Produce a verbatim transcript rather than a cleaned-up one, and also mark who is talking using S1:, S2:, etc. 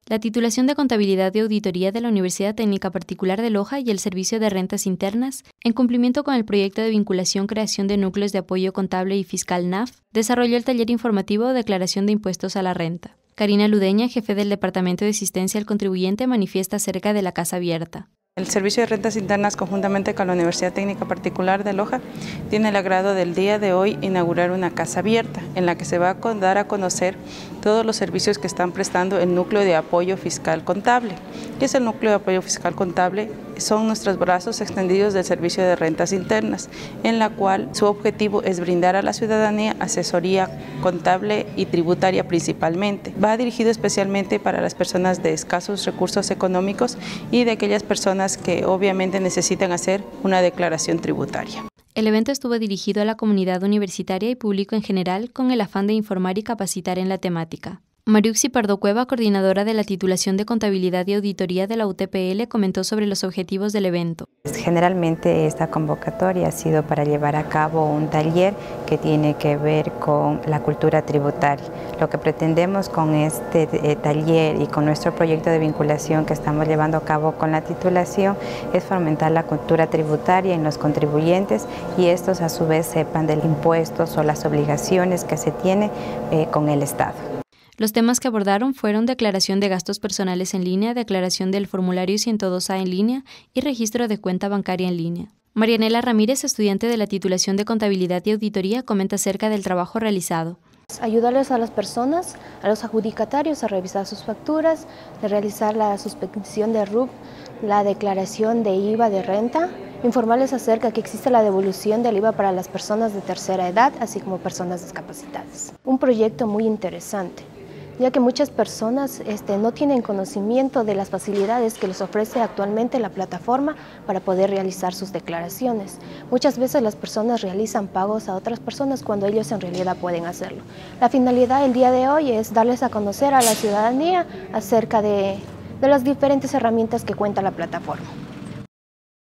S1: La titulación de Contabilidad y Auditoría de la Universidad Técnica Particular de Loja y el Servicio de Rentas Internas, en cumplimiento con el proyecto de vinculación creación de núcleos de apoyo contable y fiscal N A F, desarrolló el taller informativo Declaración de Impuestos a la Renta. Karina Ludeña, jefe del Departamento de Asistencia al Contribuyente, manifiesta acerca de la Casa Abierta.
S2: El Servicio de Rentas Internas, conjuntamente con la Universidad Técnica Particular de Loja, tiene el agrado del día de hoy inaugurar una casa abierta en la que se va a dar a conocer todos los servicios que están prestando el Núcleo de Apoyo Fiscal Contable. ¿Qué es el Núcleo de Apoyo Fiscal Contable? Son nuestros brazos extendidos del Servicio de Rentas Internas, en la cual su objetivo es brindar a la ciudadanía asesoría contable y tributaria principalmente. Va dirigido especialmente para las personas de escasos recursos económicos y de aquellas personas que obviamente necesitan hacer una declaración tributaria.
S1: El evento estuvo dirigido a la comunidad universitaria y público en general con el afán de informar y capacitar en la temática. Mariuxi Pardo Cueva, coordinadora de la titulación de Contabilidad y Auditoría de la U T P L, comentó sobre los objetivos del evento.
S3: Generalmente esta convocatoria ha sido para llevar a cabo un taller que tiene que ver con la cultura tributaria. Lo que pretendemos con este eh, taller y con nuestro proyecto de vinculación que estamos llevando a cabo con la titulación es fomentar la cultura tributaria en los contribuyentes y estos a su vez sepan de los impuestos o las obligaciones que se tiene eh, con el Estado.
S1: Los temas que abordaron fueron declaración de gastos personales en línea, declaración del formulario ciento dos A en línea y registro de cuenta bancaria en línea. Marianela Ramírez, estudiante de la titulación de Contabilidad y Auditoría, comenta acerca del trabajo realizado.
S4: Ayudarles a las personas, a los adjudicatarios a revisar sus facturas, de realizar la suspensión de R U C, la declaración de I V A de renta, informarles acerca que existe la devolución del I V A para las personas de tercera edad, así como personas discapacitadas. Un proyecto muy interesante, ya que muchas personas este, no tienen conocimiento de las facilidades que les ofrece actualmente la plataforma para poder realizar sus declaraciones. Muchas veces las personas realizan pagos a otras personas cuando ellos en realidad pueden hacerlo. La finalidad del día de hoy es darles a conocer a la ciudadanía acerca de, de las diferentes herramientas que cuenta la plataforma.